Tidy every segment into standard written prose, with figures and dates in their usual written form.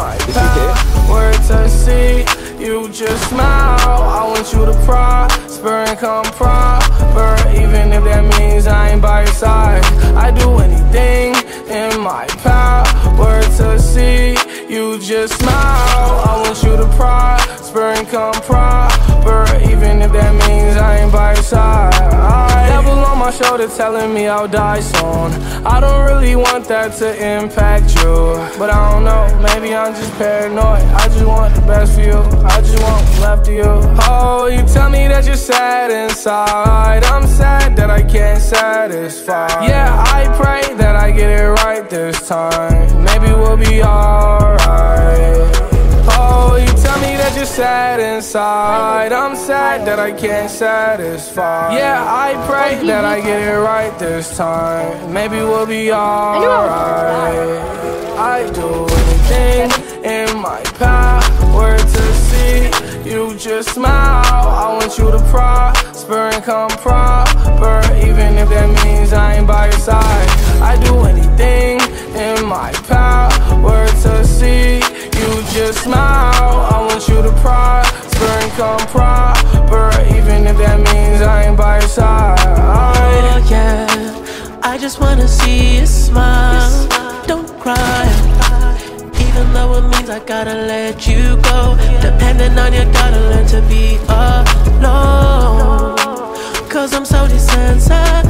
my power to see you just smile. I want you to prosper and come proper, even if that means I ain't by your side. I do anything in my power to see you just smile. I want you to prosper and come proper, even if that means I ain't by your side. Devil on my shoulder telling me I'll die soon. I don't really want that to impact you, but I don't know, maybe I'm just paranoid. I just want the best for you, I just want what's left of you. Oh, you tell me that you're sad inside. I'm sad that I can't satisfy. Yeah, I pray that I get it right this time. Maybe we'll be alright. Oh, you tell me that you're sad inside. I'm sad that I can't satisfy. Yeah, I pray that I get it right this time. Maybe we'll be alright. I do anything in my power to see you just smile. I want you to prosper and come proper, even if that means I ain't by your side. I do anything in my power to see you just smile. I want you to prosper and come proper, even if that means I ain't by your side. Oh yeah, I just wanna see you smile. Don't cry, even though it means I gotta let you go. Depending on you, gotta learn to be alone, cause I'm so desensitized.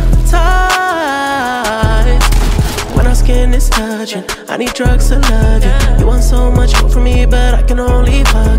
When our skin is touching, I need drugs to love you. You want so much more from me, but I can only find